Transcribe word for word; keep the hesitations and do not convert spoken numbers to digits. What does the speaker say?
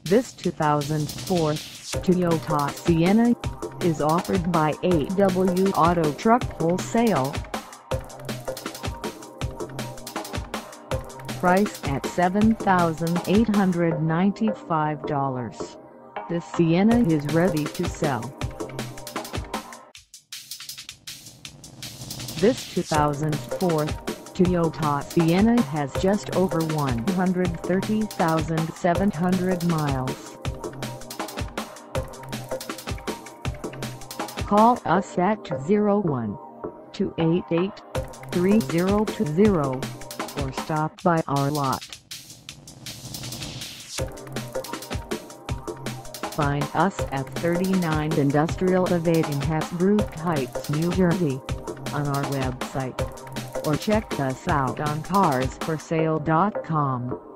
This two thousand four Toyota Sienna is offered by A W Auto Truck Wholesale. Price at seven thousand eight hundred ninety-five dollars. This Sienna is ready to sell. This two thousand four Toyota Sienna has just over one hundred thirty thousand seven hundred miles. Call us at zero one, two eight eight, three zero two zero or stop by our lot. Find us at thirty-nine Industrial Ave in Hasbrouck Heights, New Jersey, on our website, or check us out on cars for sale dot com.